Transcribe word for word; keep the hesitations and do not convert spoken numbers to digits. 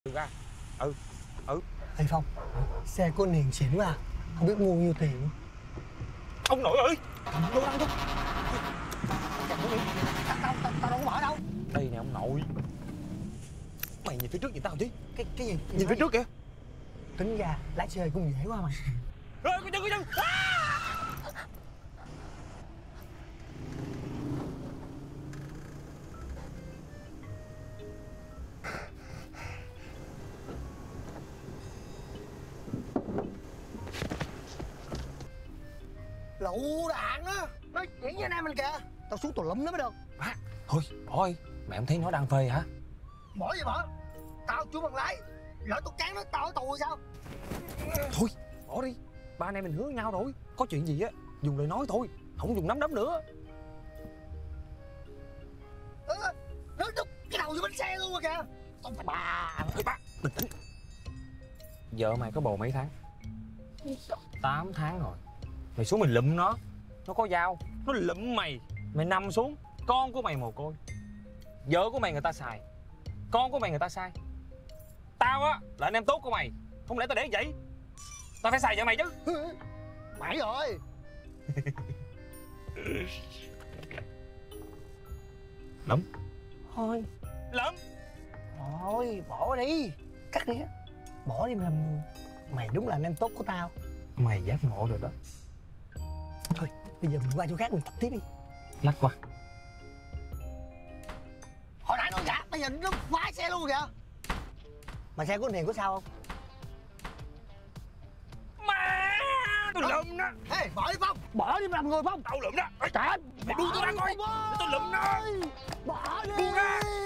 Được ra. Ừ. Ừ. Ê Phong, xe của anh Hiền xịn quá à. Không biết mua nhiêu tiền. Ông nội ơi, Đâu đâu đâu. Tao, tao, tao đâu có bỏ đâu. đây nè ông nội. Mày nhìn phía trước nhìn tao chứ. Cái cái gì? Nhìn phía trước kìa. Tính ra lái xe cũng dễ quá mà. Rồi, coi chân, coi chân. Lựu đạn á. Nói chuyện với anh em mình kìa. Tao xuống tù lum nó mới được. À, thôi, bỏ đi. Mẹ không thấy nó đang phê hả? Bỏ gì bỏ. Tao chưa bằng lái. Lỡ tao cán nó tao ở tù sao? Thôi, bỏ đi. Ba anh em mình hứa nhau rồi. Có chuyện gì á, dùng lời nói thôi. Không dùng nắm đấm nữa. Ừ, nó đúc cái đầu vô bánh xe luôn rồi kìa. Tao phải bà. Thôi ba, bình tĩnh. Vợ mày có bầu mấy tháng? Tám tháng rồi. Mày xuống mình lụm nó. Nó có dao. Nó lụm mày. Mày nằm xuống. Con của mày mồ côi. Vợ của mày người ta xài. Con của mày người ta sai. Tao á là anh em tốt của mày. Không lẽ tao để vậy? Tao phải xài vợ mày chứ. Mày rồi. Lụm. Thôi. Lụm. Thôi bỏ đi. Cắt đi á. Bỏ đi mà làm người. Mày đúng là anh em tốt của tao. Mày giác ngộ rồi đó. Thôi bây giờ mình qua chỗ khác mình tập tiếp đi. Lắc qua. Hồi nãy nó gạt, bây giờ nó phá xe luôn kìa. Mà xe của anh Hiền có sao không? Má, tôi lụm nó. Ê, bỏ đi Phong. Bỏ đi mà làm người Phong. Tao lụm nó. Trời ơi, mày buông tôi ra coi. Tao lụm nó. Bỏ đi. Buông ra.